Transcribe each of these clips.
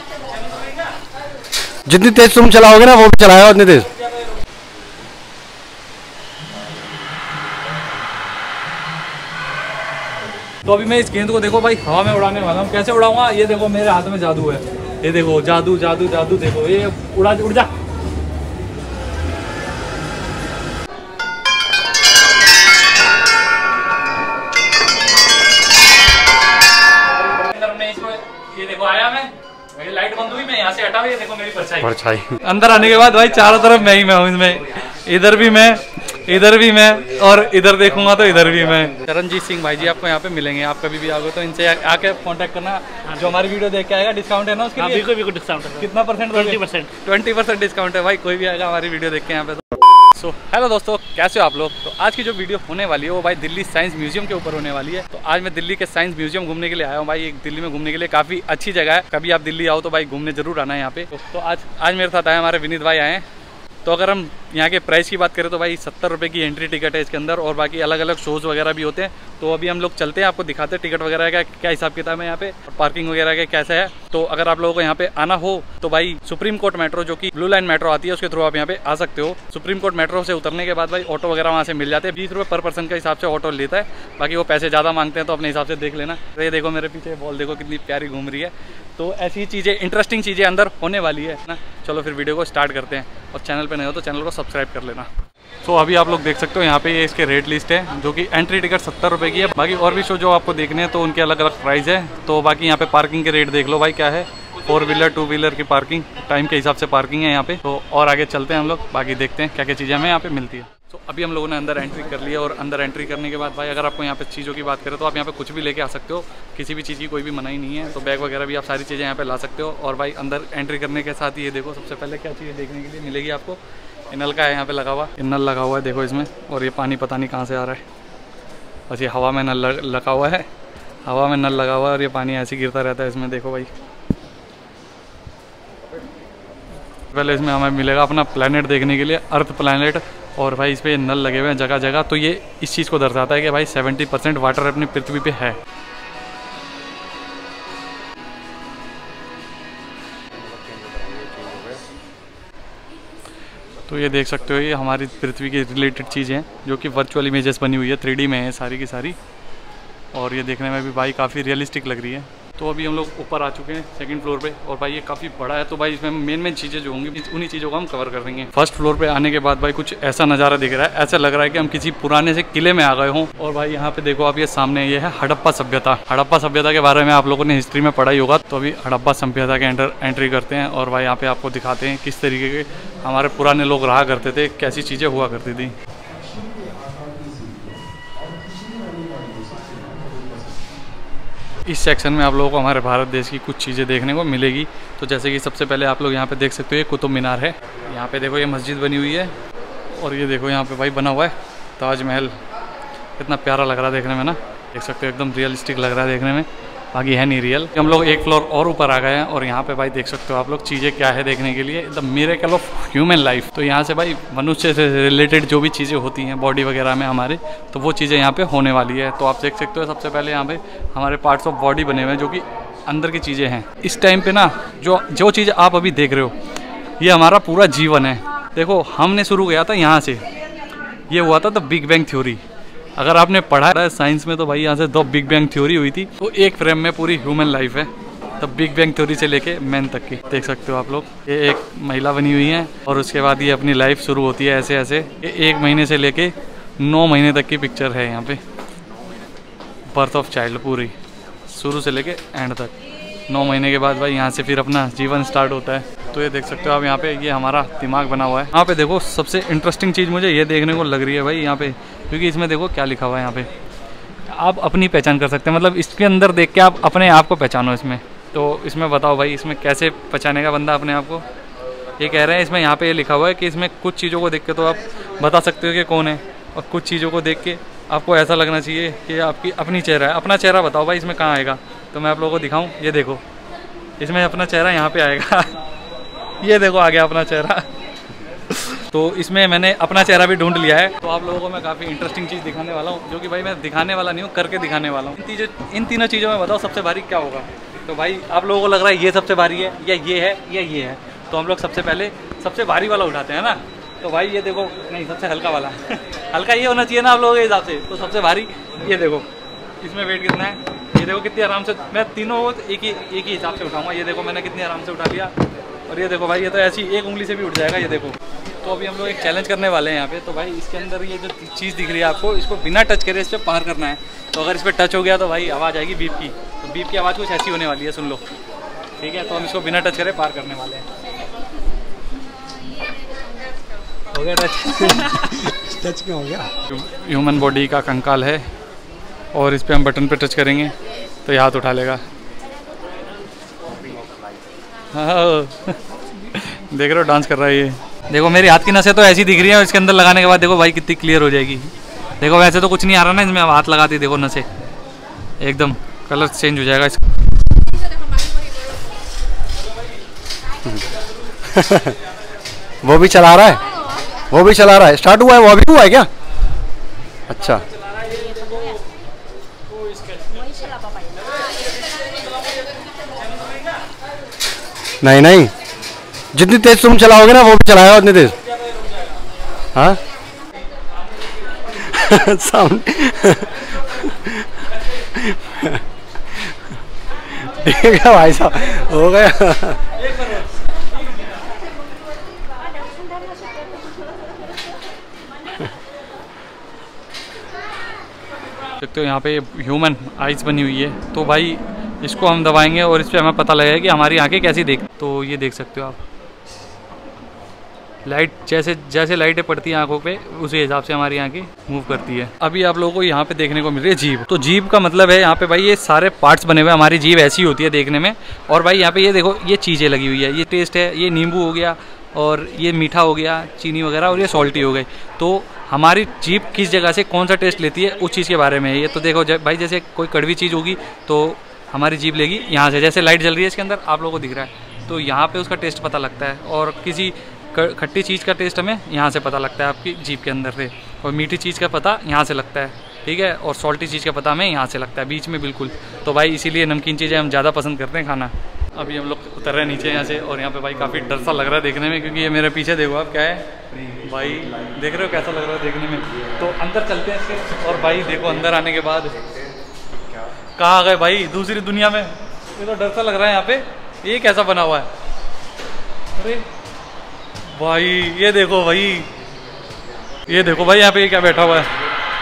जितनी तेज तुम चलाओगे ना वो भी चलाएगा उतनी तेज। तो अभी मैं इस गेंद को देखो भाई हवा में उड़ाने वाला हूँ। कैसे उड़ाऊंगा ये देखो, मेरे हाथ में जादू है। ये देखो जादू जादू जादू, देखो ये उड़ जा। ये देखो आया मैं, मेरी लाइट बंद हुई, मैं यहाँ से हटा, ये देखो मेरी परछाई। अंदर आने के बाद भाई चारों तरफ मैं ही मैं हूँ इसमें। इधर भी मैं, इधर भी मैं, और इधर देखूंगा तो इधर भी मैं। चरणजीत सिंह भाई जी आपको यहाँ पे मिलेंगे, आप कभी भी आओगे तो इनसे आके कांटेक्ट करना। जो हमारी वीडियो देख के आएगा डिस्काउंट है ना उसके लिए? बिल्कुल डिस्काउंट है। कितना परसेंट? 20% डिस्काउंट है भाई, कोई भी आएगा हमारी वीडियो देख के यहाँ पे तो। सो हेलो दोस्तों, कैसे हो आप लोग? तो आज की जो वीडियो होने वाली है वो भाई दिल्ली साइंस म्यूजियम के ऊपर होने वाली है। तो आज मैं दिल्ली के साइंस म्यूजियम घूमने के लिए आया हूँ भाई। दिल्ली में घूमने के लिए काफ़ी अच्छी जगह है, कभी आप दिल्ली आओ तो भाई घूमने जरूर आना है यहाँ पे। तो आज मेरे साथ आए हमारे विनीत भाई आए हैं। तो अगर हम यहाँ के प्राइस की बात करें तो भाई 70 रुपये की एंट्री टिकट है इसके अंदर, और बाकी अलग अलग शोज़ वगैरह भी होते हैं। तो अभी हम लोग चलते हैं, आपको दिखाते हैं टिकट वगैरह का क्या हिसाब किताब है यहाँ पे, और पार्किंग वगैरह का कैसा है। तो अगर आप लोगों को यहाँ पे आना हो तो भाई सुप्रीम कोर्ट मेट्रो, जो कि ब्लू लाइन मेट्रो आती है, उसके थ्रू आप यहाँ पे आ सकते हो। सुप्रीम कोर्ट मेट्रो से उतरने के बाद भाई ऑटो वगैरह वहाँ से मिल जाते हैं। 20 रुपये पर पर्सन के हिसाब से ऑटो लेता है, बाकी वो पैसे ज़्यादा मांगते हैं तो अपने हिसाब से देख लेना। ये देखो मेरे पीछे बॉल देखो कितनी प्यारी घूम रही है। तो ऐसी चीज़ें, इंटरेस्टिंग चीज़ें अंदर होने वाली है ना। चलो फिर वीडियो को स्टार्ट करते हैं, और चैनल पे नए हो तो चैनल को सब्सक्राइब कर लेना। तो अभी आप लोग देख सकते हो यहाँ पे ये इसके रेट लिस्ट है, जो कि एंट्री टिकट 70 रुपये की है। बाकी और भी शो जो आपको देखने हैं तो उनके अलग अलग प्राइस है। तो बाकी यहाँ पे पार्किंग के रेट देख लो भाई क्या है। 4 व्हीलर 2 व्हीलर की पार्किंग टाइम के हिसाब से पार्किंग है यहाँ पे। तो और आगे चलते हैं हम लोग, बाकी देखते हैं क्या क्या चीज़ें हमें यहाँ पे मिलती है। तो अभी हम लोगों ने अंदर एंट्री कर लिया, और अंदर एंट्री करने के बाद भाई अगर आपको यहाँ पे चीज़ों की बात करें तो आप यहाँ पे कुछ भी लेके आ सकते हो, किसी भी चीज़ की कोई भी मनाही नहीं है। तो बैग वगैरह भी आप सारी चीज़ें यहाँ पे ला सकते हो। और भाई अंदर एंट्री करने के साथ ही ये देखो सबसे पहले क्या चीज़ें देखने के लिए मिलेगी आपको। नल का है यहाँ पे लगा हुआ, नल लगा हुआ है देखो इसमें, और ये पानी पता नहीं कहाँ से आ रहा है, बस ये हवा में नल लगा हुआ है, हवा में नल लगा हुआ है, और ये पानी ऐसे गिरता रहता है इसमें देखो भाई। पहले इसमें हमें मिलेगा अपना प्लैनेट देखने के लिए, अर्थ प्लैनेट, और भाई इस पर नल लगे हुए हैं जगह जगह। तो ये इस चीज़ को दर्शाता है कि भाई 70% वाटर अपनी पृथ्वी पे है। तो ये देख सकते हो ये हमारी पृथ्वी की रिलेटेड चीज़ें हैं, जो कि वर्चुअल इमेजेस बनी हुई है, 3D में है सारी की सारी, और ये देखने में भी भाई काफ़ी रियलिस्टिक लग रही है। तो अभी हम लोग ऊपर आ चुके हैं 2nd फ्लोर पे, और भाई ये काफ़ी बड़ा है। तो भाई इसमें मेन चीज़ें जो होंगी उन्हीं चीज़ों को हम कवर कर देंगे। 1st फ्लोर पे आने के बाद भाई कुछ ऐसा नज़ारा दिख रहा है, ऐसा लग रहा है कि हम किसी पुराने से किले में आ गए हों। और भाई यहाँ पे देखो आप, ये सामने ये है हड़प्पा सभ्यता। हड़प्पा सभ्यता के बारे में आप लोगों ने हिस्ट्री में पढ़ा ही होगा। तो अभी हड़प्पा सभ्यता के एंट्री करते हैं, और भाई यहाँ पे आपको दिखाते हैं किस तरीके के हमारे पुराने लोग रहा करते थे, कैसी चीज़ें हुआ करती थी। इस सेक्शन में आप लोगों को हमारे भारत देश की कुछ चीज़ें देखने को मिलेगी। तो जैसे कि सबसे पहले आप लोग यहाँ पे देख सकते हो ये कुतुब मीनार है। यहाँ पे देखो ये मस्जिद बनी हुई है, और ये देखो यहाँ पे भाई बना हुआ है ताजमहल। कितना प्यारा लग रहा है देखने में ना, देख सकते हो एकदम रियलिस्टिक लग रहा है देखने में, बाकी है नहीं रियल। हम लोग 1 फ्लोर और ऊपर आ गए हैं, और यहाँ पे भाई देख सकते हो आप लोग चीज़ें क्या है देखने के लिए, the miracle of human life. तो यहाँ से भाई मनुष्य से रिलेटेड जो भी चीज़ें होती हैं बॉडी वगैरह में हमारे, तो वो चीज़ें यहाँ पे होने वाली है। तो आप देख सकते हो सबसे पहले यहाँ पे हमारे पार्ट्स ऑफ बॉडी बने हुए हैं, जो कि अंदर की चीज़ें हैं। इस टाइम पे ना जो चीज़ आप अभी देख रहे हो ये हमारा पूरा जीवन है। देखो हमने शुरू किया था यहाँ से, ये हुआ था द बिग बैंग थ्योरी। अगर आपने पढ़ा है साइंस में तो भाई यहाँ से 2 बिग बैंग थ्योरी हुई थी। तो एक फ्रेम में पूरी ह्यूमन लाइफ है, तब बिग बैंग थ्योरी से लेके मैन तक की। देख सकते हो आप लोग, ये एक महिला बनी हुई है, और उसके बाद ये अपनी लाइफ शुरू होती है ऐसे ऐसे। ये 1 महीने से लेके 9 महीने तक की पिक्चर है यहाँ पे, बर्थ ऑफ चाइल्ड पूरी शुरू से लेके एंड तक। 9 महीने के बाद भाई यहाँ से फिर अपना जीवन स्टार्ट होता है। तो ये देख सकते हो आप यहाँ पे, ये हमारा दिमाग बना हुआ है। यहाँ पे देखो सबसे इंटरेस्टिंग चीज़ मुझे ये देखने को लग रही है भाई यहाँ पे, क्योंकि इसमें देखो क्या लिखा हुआ है। यहाँ पे आप अपनी पहचान कर सकते हैं, मतलब इसके अंदर देख के आप अपने आप को पहचानो इसमें। तो इसमें बताओ भाई इसमें कैसे पहचानेगा बंदा अपने आप को। ये कह रहे हैं इसमें यहाँ पे ये लिखा हुआ है कि इसमें कुछ चीज़ों को देख के तो आप बता सकते हो कि कौन है, और कुछ चीज़ों को देख के आपको ऐसा लगना चाहिए कि आपकी अपनी चेहरा है। अपना चेहरा बताओ भाई इसमें कहाँ आएगा, तो मैं आप लोगों को दिखाऊँ। ये देखो इसमें अपना चेहरा यहाँ पे आएगा ये देखो आ गया अपना चेहरा तो इसमें मैंने अपना चेहरा भी ढूंढ लिया है। तो आप लोगों को मैं काफ़ी इंटरेस्टिंग चीज़ दिखाने वाला हूँ, जो कि भाई मैं दिखाने वाला नहीं हूँ, करके दिखाने वाला हूँ। इन तीनों चीज़ों में बताओ सबसे भारी क्या होगा। तो भाई आप लोगों को लग रहा है ये सबसे भारी है या ये है या ये है, तो हम लोग सबसे पहले सबसे भारी वाला उठाते हैं ना। तो भाई ये देखो, नहीं सबसे हल्का वाला हल्का ये होना चाहिए ना आप लोगों के हिसाब से, तो सबसे भारी ये देखो, इसमें वेट कितना है, ये देखो कितनी आराम से, मैं तीनों एक ही हिसाब से उठाऊंगा। ये देखो मैंने कितनी आराम से उठा लिया, और ये देखो भाई ये तो ऐसी एक उंगली से भी उठ जाएगा, ये देखो। तो अभी हम लोग एक चैलेंज करने वाले हैं यहाँ पे। तो भाई इसके अंदर ये जो चीज़ दिख रही है आपको, इसको बिना टच करे इस पर पार करना है। तो अगर इस पर टच हो गया तो भाई आवाज़ आएगी बीप की, तो बीप की आवाज़ कुछ ऐसी होने वाली है, सुन लो, ठीक है। तो हम इसको बिना टच करे पार करने वाले हैं। हो गया टच टच क्यों हो गया? ह्यूमन बॉडी का कंकाल है, और इस पर हम बटन पे टच करेंगे तो ये हाथ उठा लेगा। हाँ देख रहे हो डांस कर रहा है ये। देखो मेरी हाथ की नसें तो ऐसी दिख रही है, इसके अंदर लगाने के बाद देखो भाई कितनी क्लियर हो जाएगी। देखो वैसे तो कुछ नहीं आ रहा ना इसमें, अब हाथ लगाती देखो नसें एकदम कलर चेंज हो जाएगा इसका। वो भी चला रहा है, वो भी चला रहा है, स्टार्ट हुआ है, वो अभी हुआ है क्या? अच्छा नहीं नहीं, जितनी तेज तुम चलाओगे ना वो भी चलाएगा उतनी तेज। हाँ सामने ठीक है भाई साहब, हो गया। देखते हो यहाँ पे ह्यूमन आइज बनी हुई है, तो भाई इसको हम दबाएंगे और इस पर हमें पता लगेगा कि हमारी आंखें कैसी देख। तो ये देख सकते हो आप, लाइट जैसे जैसे लाइटें पड़ती हैं आंखों पे, उसी हिसाब से हमारी आंखें मूव करती है। अभी आप लोगों को यहाँ पे देखने को मिल रही है जीभ। तो जीभ का मतलब है यहाँ पे भाई ये सारे पार्ट्स बने हुए हैं, हमारी जीभ ऐसी होती है देखने में। और भाई यहाँ पे ये देखो ये चीज़ें लगी हुई है, ये टेस्ट है, ये नींबू हो गया, और ये मीठा हो गया, चीनी वगैरह, और ये सॉल्टी हो गई। तो हमारी जीभ किस जगह से कौन सा टेस्ट लेती है उस चीज़ के बारे में है ये। तो देखो भाई जैसे कोई कड़वी चीज़ होगी तो हमारी जीभ लेगी यहाँ से, जैसे लाइट जल रही है इसके अंदर आप लोगों को दिख रहा है, तो यहाँ पे उसका टेस्ट पता लगता है। और किसी खट्टी चीज़ का टेस्ट हमें यहाँ से पता लगता है आपकी जीभ के अंदर से, और मीठी चीज़ का पता यहाँ से लगता है, ठीक है। और सॉल्टी चीज़ का पता हमें यहाँ से लगता है, बीच में बिल्कुल। तो भाई इसीलिए नमकीन चीज़ें हम ज़्यादा पसंद करते हैं खाना। अभी हम लोग उतर रहे हैं नीचे यहाँ से, और यहाँ पे भाई काफ़ी डर सा लग रहा है देखने में, क्योंकि ये मेरे पीछे देखो आप क्या है भाई, देख रहे हो कैसा लग रहा है देखने में। तो अंदर चलते हैं इसके, और भाई देखो अंदर आने के बाद कहाँ आ गए भाई दूसरी दुनिया में। ये तो डर सा लग रहा है यहाँ पे, ये कैसा बना हुआ है, अरे भाई ये देखो भाई, ये देखो भाई यहाँ पे ये क्या बैठा हुआ है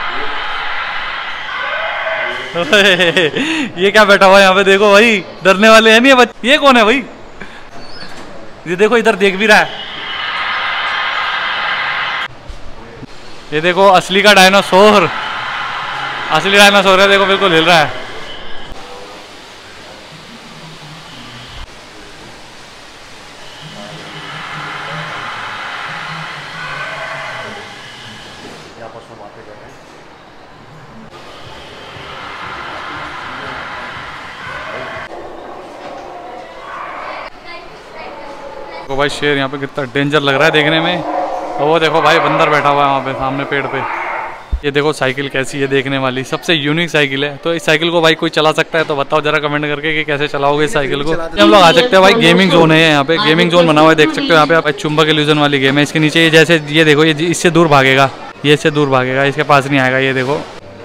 ये क्या बैठा हुआ है यहाँ पे, देखो भाई डरने वाले हैं नहीं ये बच्चे। ये कौन है भाई, ये देखो इधर देख भी रहा है, ये देखो असली का डायनासोर, असली डायनासोर है, देखो बिल्कुल हिल रहा है। देखो भाई शेर यहाँ पे कितना डेंजर लग रहा है देखने में। और वो देखो भाई बंदर बैठा हुआ है वहाँ पे सामने पेड़ पे। ये देखो साइकिल कैसी है देखने वाली, सबसे यूनिक साइकिल है। तो इस साइकिल को भाई कोई चला सकता है तो बताओ जरा कमेंट करके कि कैसे चलाओगे इस साइकिल को। हम लोग आ सकते हैं भाई, गेमिंग जोन है यहाँ पे, गेमिंग जोन बना हुआ है, देख सकते हो यहाँ पे आप। चुंबक इल्यूजन वाली गेम है, इसके नीचे ये जैसे ये देखो, ये इससे दूर भागेगा, ये इससे दूर भागेगा, इसके पास नहीं आएगा, ये देखो।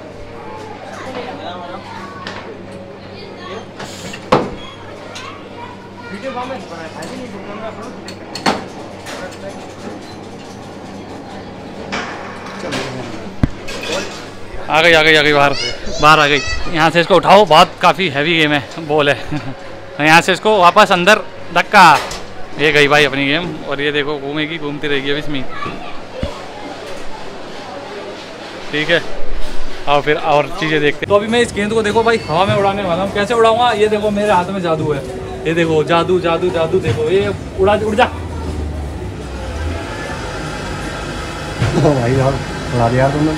आ गई बाहर आ गई। यहाँ से इसको उठाओ, बहुत काफ़ी हैवी गेम है, बॉल है यहाँ से इसको वापस अंदर धक्का, ये गई भाई अपनी गेम। और ये देखो घूमेगी, घूमती रहेगी अब इसमें, ठीक है। और फिर और चीज़ें देखते। तो अभी मैं इस गेंद को देखो भाई हवा में उड़ाने वाला हूँ। कैसे उड़ाऊंगा, ये देखो मेरे हाथ में जादू है, ये देखो जादू जादू जादू, देखो ये उड़ जा भाई उड़ा दिया तुमने।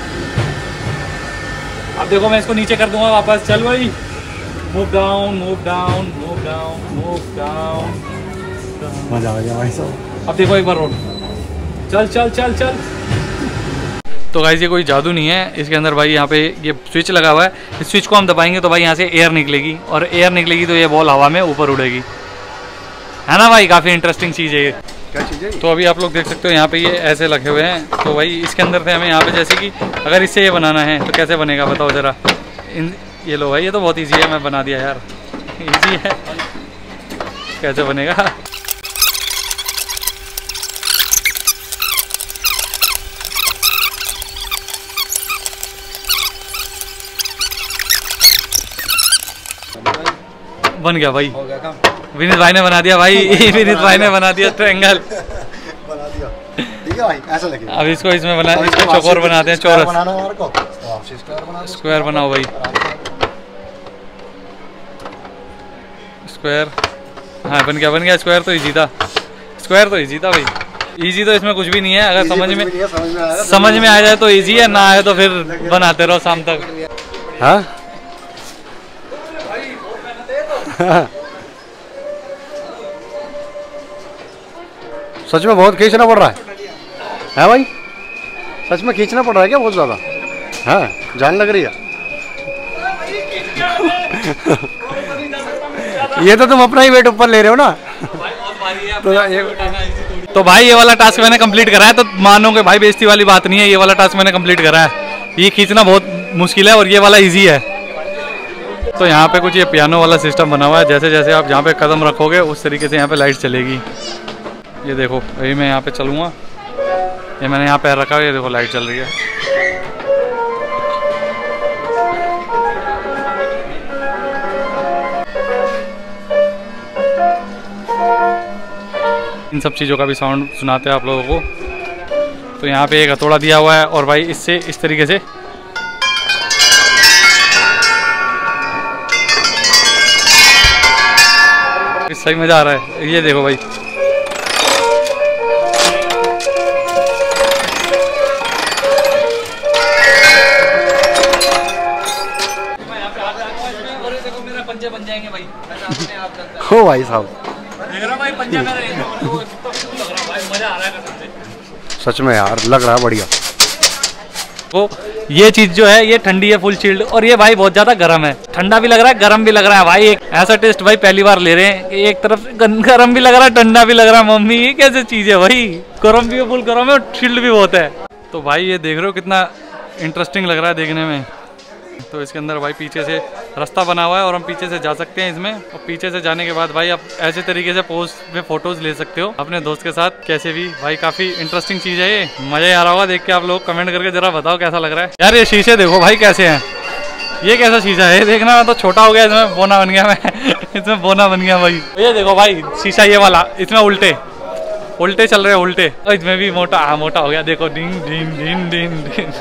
अब देखो मैं इसको नीचे कर दूंगा वापस, चल भाई, move down move down move down move down, मजा आ गया भाई साहब। अब देखो एक बार रोड, चल चल चल चल। तो गाइस ये कोई जादू नहीं है इसके अंदर भाई। यहाँ पे ये स्विच लगा हुआ है, इस स्विच को हम दबाएंगे तो भाई यहाँ से एयर निकलेगी, और एयर निकलेगी तो ये बॉल हवा में ऊपर उड़ेगी, है ना भाई। काफ़ी इंटरेस्टिंग चीज़ है ये। क्या चीज़ है? तो अभी आप लोग देख सकते हो यहाँ पे ये ऐसे लगे हुए हैं। तो भाई इसके अंदर से हमें यहाँ पे जैसे कि अगर इससे ये बनाना है तो कैसे बनेगा बताओ ज़रा। ये लो भाई, ये तो बहुत ईजी है, मैं बना दिया यार, ईजी है। कैसे बनेगा? बन गया भाई, विनीत भाई ने बना दिया भाई। विनीत भाई ने बना दिया ट्रायंगल, बना दिया। ठीक है भाई, ऐसा लगेगा। अब इसको इसमें बना, इसको चौकोर बनाते हैं, चौरस बनाना हमारे को, तो आपसे स्क्वायर बना दो। स्क्वायर बनाओ भाई, स्क्वायर। हाँ बन गया स्क्वायर। तो इजी था, स्क्वायर तो इजी था भाई। इजी तो इसमें कुछ भी नहीं है, अगर समझ में आ जाए तो इजी है, ना आए तो फिर बनाते रहो शाम तक। हाँ सच में बहुत खींचना पड़ रहा है भाई, सच में खींचना पड़ रहा है क्या बहुत ज़्यादा? हाँ जान लग रही है। ये तो तुम अपना ही वेट ऊपर ले रहे हो ना। तो भाई ये वाला टास्क मैंने कंप्लीट करा है, तो मानो कि भाई बेइज्जती वाली बात नहीं है। ये वाला टास्क मैंने कंप्लीट करा है। ये खींचना बहुत मुश्किल है और ये वाला इजी है। तो यहाँ पे कुछ ये पियानो वाला सिस्टम बना हुआ है, जैसे जैसे आप जहाँ पे कदम रखोगे उस तरीके से यहाँ पे लाइट चलेगी। ये देखो अभी मैं यहाँ पे चलूँगा, ये मैंने यहाँ पैर रखा है, ये देखो लाइट चल रही है। इन सब चीज़ों का भी साउंड सुनाते हैं आप लोगों को। तो यहाँ पे एक हथौड़ा दिया हुआ है और भाई इससे इस तरीके से सही मजा आ रहा है। ये देखो भाई, मेरा पंजे बन जाएंगे भाई। हो भाई साहब, देख रहा भाई पंजा मेरा, भाई मजा आ रहा है कसम से। सच में यार लग रहा है बढ़िया। वो ये चीज जो है ये ठंडी है फुल चिल्ड, और ये भाई बहुत ज्यादा गर्म है। ठंडा भी लग रहा है, गर्म भी लग रहा है भाई। एक ऐसा टेस्ट भाई पहली बार ले रहे हैं कि एक तरफ गर्म भी लग रहा है, ठंडा भी लग रहा है। मम्मी ये कैसे चीज है भाई, गर्म भी है, फुल गर्म है और चिल्ड भी बहुत है। तो भाई ये देख रहे हो कितना इंटरेस्टिंग लग रहा है देखने में। तो इसके अंदर भाई पीछे से रास्ता बना हुआ है और हम पीछे से जा सकते हैं इसमें। और पीछे से जाने के बाद भाई आप ऐसे तरीके से पोज में फोटोज ले सकते हो अपने दोस्त के साथ, कैसे भी। भाई काफी इंटरेस्टिंग चीज है ये, मजा आ रहा होगा देख के। आप लोग कमेंट करके जरा बताओ कैसा लग रहा है यार। ये शीशे देखो भाई कैसे हैं, ये कैसा शीशा है देखना। मैं तो छोटा हो गया, इसमें बोना बन गया मैं। इसमें बोना बन गया भाई। ये देखो भाई शीशा ये वाला, इसमें उल्टे चल रहे हैं, उल्टे। इसमें भी मोटा हो गया देखो, डिंग डिंग डिंग डिंग डिंग।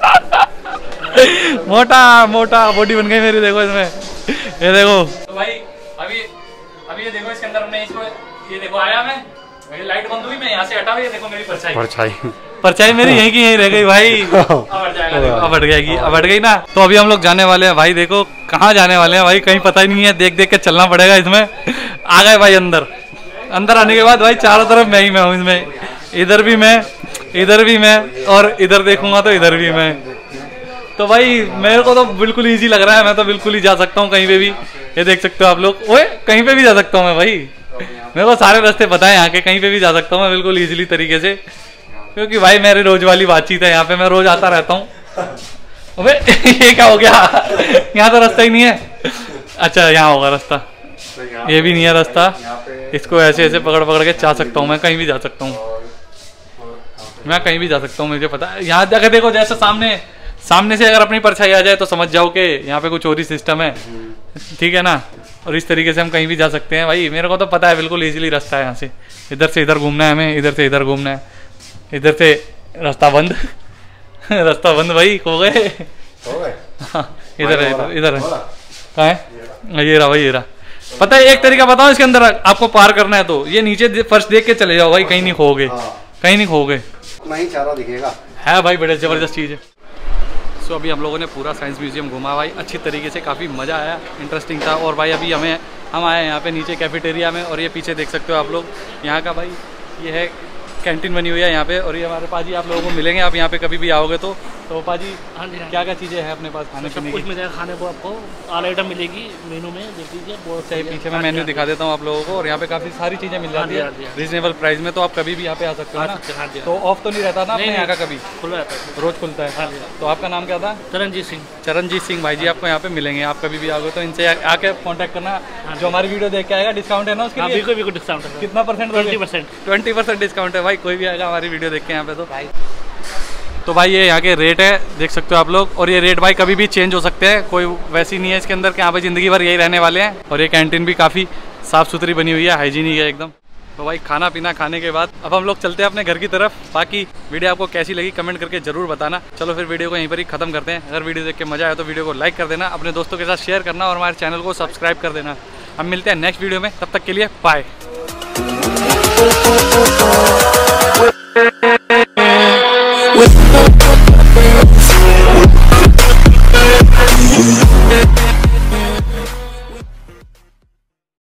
मोटा बॉडी बन गई मेरी देखो इसमें। ये देखो तो भाई अभी ये देखो इसके अंदर हमने इसको, ये देखो आया मैं, मेरी लाइट बंद हुई, मैं यहाँ से हटा, ये देखो मेरी परछाई मेरी यहीं की यहीं रह गई भाई। अब हट गई ना। तो अभी हम लोग जाने वाले हैं भाई, देखो कहाँ जाने वाले हैं भाई, कहीं पता ही नहीं है। देख के चलना पड़ेगा इसमें। आ गए भाई अंदर आने के बाद भाई चारों तरफ मैं ही मैं हूँ इसमें। इधर भी मैं और इधर देखूंगा तो इधर भी मैं। तो भाई मेरे को तो बिल्कुल इजी लग रहा है, मैं तो बिल्कुल ही जा सकता हूँ कहीं पे भी। ये देख सकते हो आप लोग, ओए कहीं पे भी जा सकता हूँ मैं भाई। मेरे को सारे रास्ते पता है यहाँ के, कहीं पे भी जा सकता हूँ मैं बिल्कुल इजीली तरीके से, क्योंकि भाई मेरी रोज वाली बातचीत है यहाँ पे, मैं रोज आता रहता हूँ। अबे ये क्या हो गया, यहाँ तो रास्ता ही नहीं है। अच्छा यहाँ होगा रास्ता, ये भी नहीं है रास्ता। इसको ऐसे पकड़ के जा सकता हूँ मैं, कहीं भी जा सकता हूँ मैं, कहीं भी जा सकता हूँ, मुझे पता है। यहाँ जाकर देखो, जैसे सामने से अगर अपनी परछाई आ जाए तो समझ जाओ कि यहाँ पे कुछ और ही सिस्टम है, ठीक है ना। और इस तरीके से हम कहीं भी जा सकते हैं भाई, मेरे को तो पता है बिल्कुल इजीली रास्ता है। यहाँ से इधर घूमना है हमें, इधर से इधर घूमना है, इधर से रास्ता बंद। रास्ता बंद भाई, खो गए। इधर कहाँ है, ये रहा भाई, ये रहा। पता है एक तरीका बताओ इसके अंदर आपको पार करना है तो ये नीचे फर्श देख के चले जाओ भाई, कहीं नहीं खोगे, कहीं नहीं खोगे, नहीं चारा दिखेगा। है भाई, बड़े जबरदस्त चीज़ है। सो अभी हम लोगों ने पूरा साइंस म्यूजियम घूमा भाई अच्छी तरीके से, काफ़ी मज़ा आया, इंटरेस्टिंग था। और भाई अभी हम आए यहाँ पे नीचे कैफेटेरिया में, और ये पीछे देख सकते हो आप लोग यहाँ का भाई, ये है कैंटीन बनी हुई है यहाँ पे, और ये हमारे पाजी आप लोगों को मिलेंगे आप यहाँ पे कभी भी आओगे तो पाजी हाँ जी, क्या क्या चीज़ें हैं अपने पास खाने सब पीने कुछ की? मिलेगा खाने को, आपको ऑल आइटम मिलेगी मेनू में, देख लीजिए बहुत सही। पीछे मैं मेन्यू दिखा देता हूँ आप लोगों को, और यहाँ पे काफ़ी सारी चीज़ें मिल जाती है रीजनेबल प्राइस में, तो आप कभी भी यहाँ पे आ सकते हो ना। हाँ जी, तो ऑफ तो नहीं रहता ना अपने यहाँ का कभी? खुला रहता है, रोज खुलता है। हाँ जी। तो आपका नाम क्या था? चरणजीत सिंह। चरणजीत सिंह भाई जी आपको यहाँ पे मिलेंगे, आप कभी भी आओगे तो इनसे आके कांटेक्ट करना। जो हमारी वीडियो देख के आएगा डिस्काउंट है ना उसके लिए? बिल्कुल डिस्काउंट है। कितना परसेंट? 20%। 20% डिस्काउंट है भाई, कोई भी आएगा हमारी वीडियो देख के यहाँ पे तो भाई ये यहाँ के रेट है देख सकते हो आप लोग, और ये रेट भाई कभी भी चेंज हो सकते हैं, कोई वैसी नहीं है इसके अंदर कि यहाँ पे ज़िंदगी भर यही रहने वाले हैं। और ये कैंटीन भी काफ़ी साफ़ सुथरी बनी हुई है, हाइजीनिक है एकदम। तो भाई खाना पीना खाने के बाद अब हम लोग चलते हैं अपने घर की तरफ। बाकी वीडियो आपको कैसी लगी कमेंट करके जरूर बताना। चलो फिर वीडियो को यहीं पर ही खत्म करते हैं। अगर वीडियो देख के मजा आया तो वीडियो को लाइक कर देना, अपने दोस्तों के साथ शेयर करना और हमारे चैनल को सब्सक्राइब कर देना। हम मिलते हैं नेक्स्ट वीडियो में, तब तक के लिए बाय।